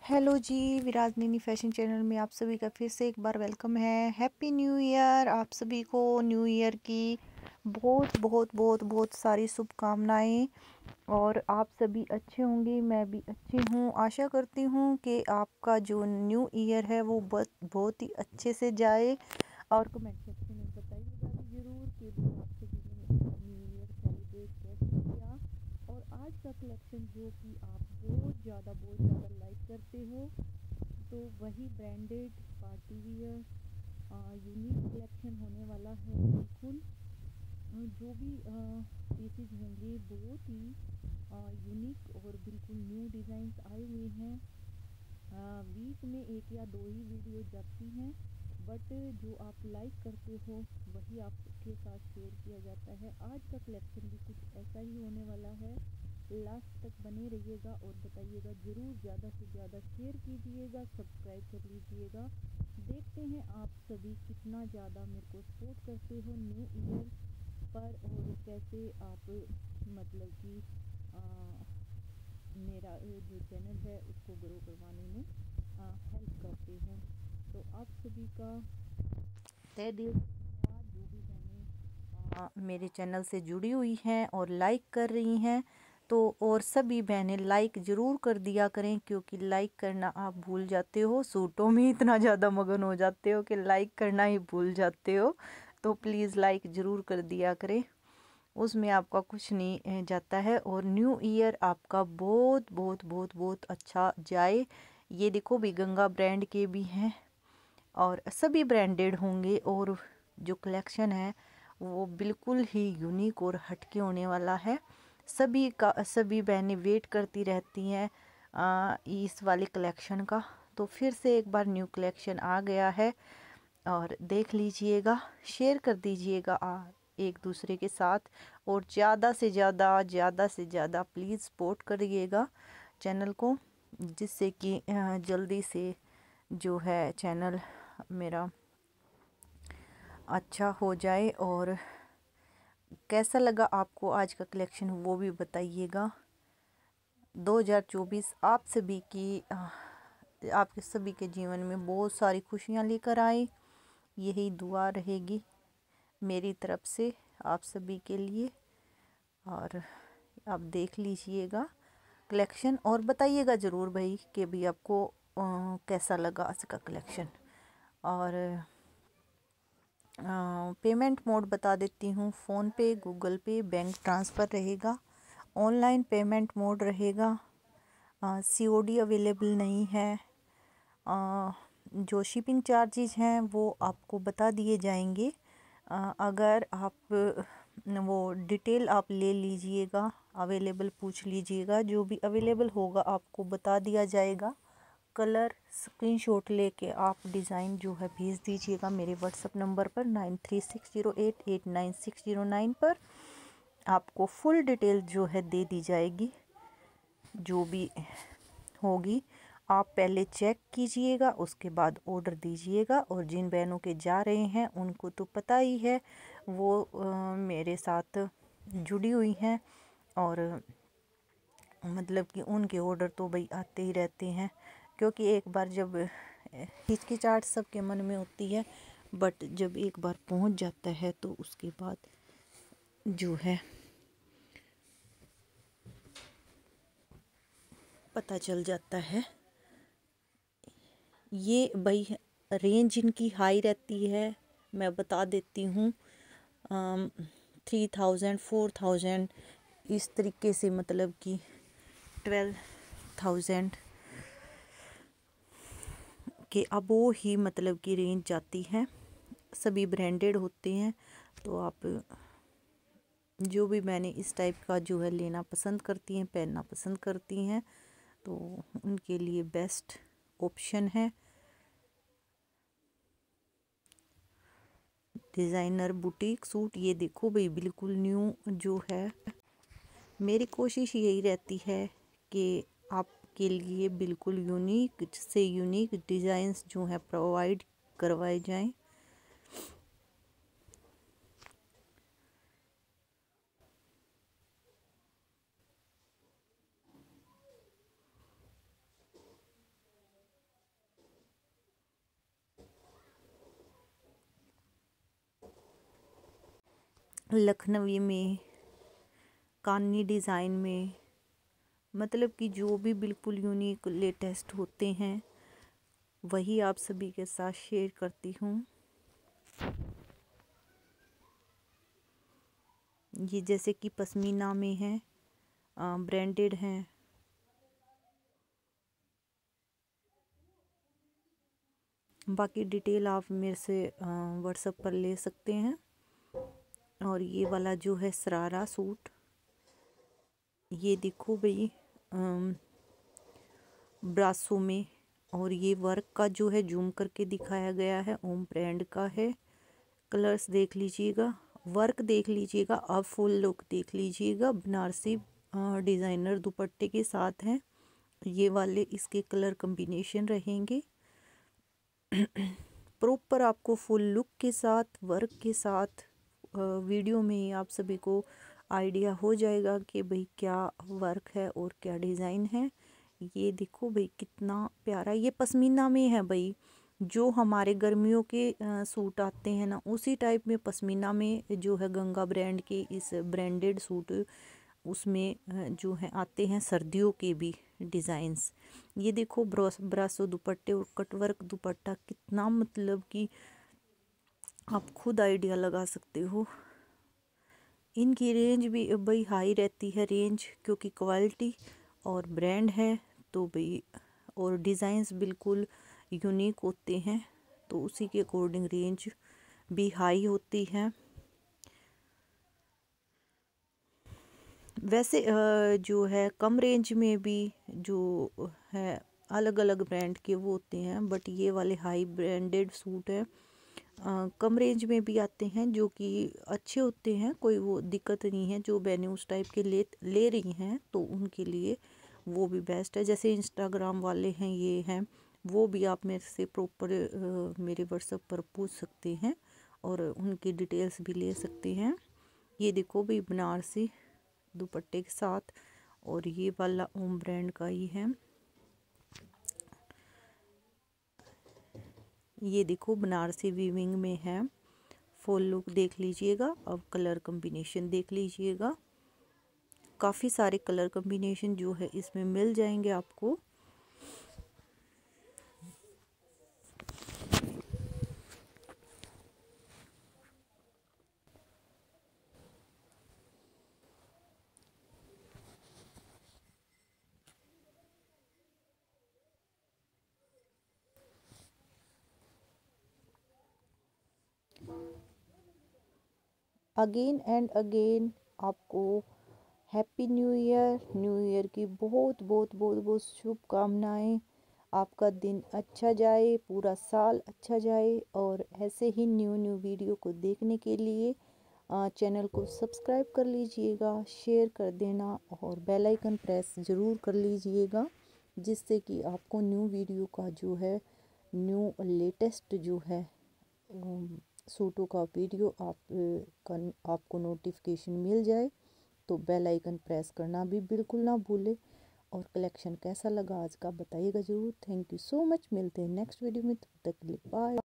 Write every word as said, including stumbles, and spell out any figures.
Hello जी, विराजनीनी fashion channel में आप सभी का फिर से एक बार वेलकम है। Happy new year. आप सभी को न्यू ईयर की बहुत बहुत बहुत बहुत सारी शुभकामनाएं। और आप सभी अच्छे होंगे, मैं भी अच्छी हूँ। आशा करती हूँ कि आपका जो न्यू ईयर है वो बहुत बहुत ही अच्छे से जाए। और कमेंट सेक्शन में बताइएगा भी ज़रूर कि भी आप सभी ने न्यू ईयर सेलिब्रेट कैसे किया। और आज का कलेक्शन जो कि आप बहुत ज़्यादा बहुत ज़्यादा लाइक करते हो, तो वही branded party wear unique collection होने वाला है। बिल्कुल जो भी पीसेज होंगे बहुत ही यूनिक और बिल्कुल न्यू डिज़ाइंस आए हुए हैं। वीक में एक या दो ही वीडियो जाती हैं, बट जो आप लाइक करते हो वही आपके साथ शेयर किया जाता है। आज का कलेक्शन भी कुछ ऐसा ही होने वाला है। लास्ट तक बने रहिएगा और बताइएगा ज़रूर, ज़्यादा से ज़्यादा शेयर कीजिएगा, सब्सक्राइब कर लीजिएगा। देखते हैं आप सभी कितना ज़्यादा मेरे को सपोर्ट करते हो न्यू ईयर पर, और कैसे आप मतलब कि मेरा जो चैनल है उसको ग्रो करवाने में हेल्प करते हो। तो आप सभी का तहे दिल से धन्यवाद, जो भी बहनें मेरे चैनल से जुड़ी हुई हैं और लाइक कर रही हैं। तो और सभी बहनें लाइक ज़रूर कर दिया करें, क्योंकि लाइक करना आप भूल जाते हो। सूटों में इतना ज़्यादा मगन हो जाते हो कि लाइक करना ही भूल जाते हो। तो प्लीज़ लाइक ज़रूर कर दिया करें, उसमें आपका कुछ नहीं जाता है। और न्यू ईयर आपका बहुत बहुत बहुत बहुत अच्छा जाए। ये देखो भी गंगा ब्रांड के भी हैं और सभी ब्रांडेड होंगे। और जो कलेक्शन है वो बिल्कुल ही यूनिक और हटके होने वाला है। सभी का सभी बहनें वेट करती रहती हैं इस वाले कलेक्शन का। तो फिर से एक बार न्यू कलेक्शन आ गया है और देख लीजिएगा, शेयर कर दीजिएगा एक दूसरे के साथ। और ज़्यादा से ज़्यादा ज़्यादा से ज़्यादा प्लीज़ सपोर्ट करिएगा चैनल को, जिससे कि जल्दी से जो है चैनल मेरा अच्छा हो जाए। और कैसा लगा आपको आज का कलेक्शन वो भी बताइएगा। दो हज़ार चौबीस आप सभी की आपके सभी के जीवन में बहुत सारी खुशियाँ लेकर आए, यही दुआ रहेगी मेरी तरफ से आप सभी के लिए। और आप देख लीजिएगा कलेक्शन और बताइएगा ज़रूर भाई कि भी आपको आ, कैसा लगा आज का कलेक्शन। और आ, पेमेंट मोड बता देती हूँ। फ़ोन पे, गूगल पे, बैंक ट्रांसफ़र रहेगा। ऑनलाइन पेमेंट मोड रहेगा। सीओडी अवेलेबल नहीं है। आ, जो शिपिंग चार्जेस हैं वो आपको बता दिए जाएंगे। आ, अगर आप वो डिटेल आप ले लीजिएगा, अवेलेबल पूछ लीजिएगा, जो भी अवेलेबल होगा आपको बता दिया जाएगा। कलर स्क्रीनशॉट लेके आप डिज़ाइन जो है भेज दीजिएगा मेरे व्हाट्सअप नंबर पर nine three six zero eight eight nine six zero nine पर। आपको फुल डिटेल जो है दे दी जाएगी। जो भी होगी आप पहले चेक कीजिएगा, उसके बाद ऑर्डर दीजिएगा। और जिन बहनों के जा रहे हैं उनको तो पता ही है, वो आ, मेरे साथ जुड़ी हुई हैं और मतलब कि उनके ऑर्डर तो भाई आते ही रहते हैं। क्योंकि एक बार जब हिचकिचाहट सबके मन में होती है, बट जब एक बार पहुंच जाता है तो उसके बाद जो है पता चल जाता है। ये भाई रेंज इनकी हाई रहती है, मैं बता देती हूँ। थ्री थाउजेंड फोर थाउजेंड इस तरीके से, मतलब कि ट्वेल्व थाउजेंड के अबो ही मतलब की रेंज जाती है। सभी ब्रांडेड होते हैं। तो आप जो भी मैंने इस टाइप का जो है लेना पसंद करती हैं, पहनना पसंद करती हैं, तो उनके लिए बेस्ट ऑप्शन है डिज़ाइनर बुटीक सूट। ये देखो भाई बिल्कुल न्यू जो है। मेरी कोशिश यही रहती है कि आपके लिए बिल्कुल यूनिक से यूनिक डिज़ाइंस जो है प्रोवाइड करवाए जाएं। लखनवी में, कानी डिज़ाइन में, मतलब कि जो भी बिल्कुल यूनिक लेटेस्ट होते हैं वही आप सभी के साथ शेयर करती हूँ। ये जैसे कि पश्मीना में है, ब्रांडेड हैं। बाकी डिटेल आप मेरे से व्हाट्सएप पर ले सकते हैं। और ये वाला जो है सरारा सूट, ये देखो भाई ब्रासो में, और ये वर्क का जो है जूम करके दिखाया गया है, ओम ब्रांड का है। कलर्स देख लीजिएगा, वर्क देख लीजिएगा, अब फुल लुक देख लीजिएगा। बनारसी डिज़ाइनर दुपट्टे के साथ हैं ये वाले, इसके कलर कॉम्बिनेशन रहेंगे। प्रॉपर आपको फुल लुक के साथ, वर्क के साथ वीडियो में ही आप सभी को आइडिया हो जाएगा कि भाई क्या वर्क है और क्या डिज़ाइन है। ये देखो भाई कितना प्यारा, ये पश्मीना में है भाई। जो हमारे गर्मियों के आ, सूट आते हैं ना, उसी टाइप में पश्मीना में जो है गंगा ब्रांड के इस ब्रांडेड सूट, उसमें जो है आते हैं सर्दियों के भी डिज़ाइंस। ये देखो ब्रासो दुपट्टे और कटवर्क दुपट्टा, कितना मतलब कि आप खुद आइडिया लगा सकते हो। इनकी रेंज भी भाई हाई रहती है रेंज, क्योंकि क्वालिटी और ब्रांड है तो भाई, और डिज़ाइंस बिल्कुल यूनिक होते हैं तो उसी के अकॉर्डिंग रेंज भी हाई होती है। वैसे जो है कम रेंज में भी जो है अलग अलग ब्रांड के वो होते हैं, बट ये वाले हाई ब्रांडेड सूट है। आ, कम रेंज में भी आते हैं जो कि अच्छे होते हैं, कोई वो दिक्कत नहीं है। जो मैंने उस टाइप के ले ले रही हैं तो उनके लिए वो भी बेस्ट है। जैसे इंस्टाग्राम वाले हैं ये हैं, वो भी आप मेरे से प्रॉपर मेरे व्हाट्सएप पर पूछ सकते हैं और उनकी डिटेल्स भी ले सकते हैं। ये देखो भाई बनारसी दुपट्टे के साथ, और ये वाला ओम ब्रांड का ही है। ये देखो बनारसी वीविंग में है, फुल लुक देख लीजिएगा। अब कलर कॉम्बिनेशन देख लीजिएगा, काफ़ी सारे कलर कॉम्बिनेशन जो है इसमें मिल जाएंगे आपको। अगेन एंड अगेन आपको happy new year. New year की बहुत बहुत बहुत बहुत शुभकामनाएं। आपका दिन अच्छा जाए, पूरा साल अच्छा जाए। और ऐसे ही न्यू न्यू वीडियो को देखने के लिए चैनल को सब्सक्राइब कर लीजिएगा, शेयर कर देना और बेल आइकन प्रेस ज़रूर कर लीजिएगा, जिससे कि आपको न्यू वीडियो का जो है, न्यू लेटेस्ट जो है सूटों का वीडियो आप का आपको नोटिफिकेशन मिल जाए। तो बेल आइकन प्रेस करना भी बिल्कुल ना भूले। और कलेक्शन कैसा लगा आज का बताइएगा ज़रूर। Thank you so much. मिलते हैं नेक्स्ट वीडियो में, तब तक के लिए बाय।